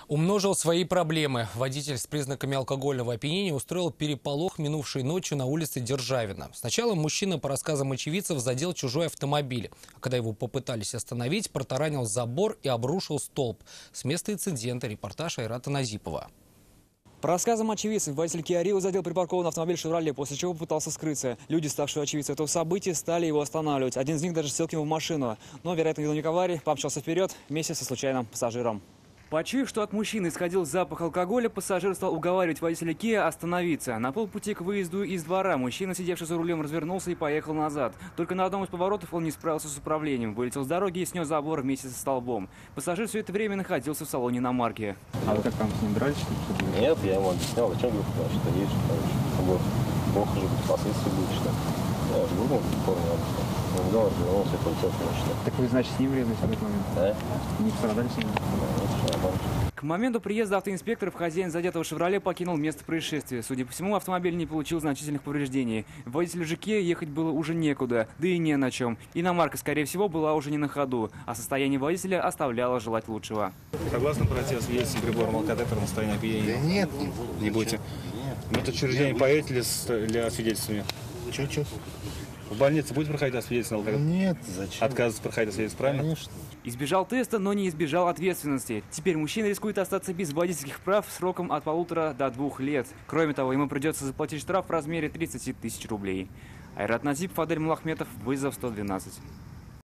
Умножил свои проблемы. Водитель с признаками алкогольного опьянения устроил переполох минувшей ночью на улице Державина. Сначала мужчина, по рассказам очевидцев, задел чужой автомобиль. А когда его попытались остановить, протаранил забор и обрушил столб. С места инцидента репортаж Айрата Назипова. По рассказам очевидцев, водитель Kia Rio задел припаркованный автомобиль «Шевроле», после чего попытался скрыться. Люди, ставшие очевидцами этого события, стали его останавливать. Один из них даже сел к нему в машину. Но, вероятно, виновник аварии помчался вперед вместе со случайным пассажиром. Почуяв, что от мужчины исходил запах алкоголя, пассажир стал уговаривать водителя Kia остановиться. На полпути к выезду из двора мужчина, сидевший за рулем, развернулся и поехал назад. Только на одном из поворотов он не справился с управлением, вылетел с дороги и снес забор вместе со столбом. Пассажир все это время находился в салоне иномарки. А вы как там с ним дрались? Нет, я ему объяснял, зачем говорю, что едешь, чтобы плохо же последствия будет, что я же думал, помню, он говорил, развернулся и полетел, конечно. Так вы, значит, с ним врезались в этот момент? Да? Не пострадали с ним? К моменту приезда автоинспекторов хозяин задетого «Шевроле» покинул место происшествия. Судя по всему, автомобиль не получил значительных повреждений. Водителю же Kia ехать было уже некуда, да и не на чем. Иномарка, скорее всего, была уже не на ходу, а состояние водителя оставляло желать лучшего. Согласно против свидетельства прибором алкотестера на состояние опьянения? Да нет, Не будете. В это учреждение поедете для свидетельствования? Чё-чё? В больнице будете проходить освидетельствование алкотестера? Нет, зачем? Отказываться проходить освидетельствование, правильно? Конечно. Избежал теста, но не избежал ответственности. Теперь мужчина рискует остаться без водительских прав сроком от 1,5 до 2 лет. Кроме того, ему придется заплатить штраф в размере 30 тысяч рублей. Айрат Назипов, Адель Мулахметов, вызов 112.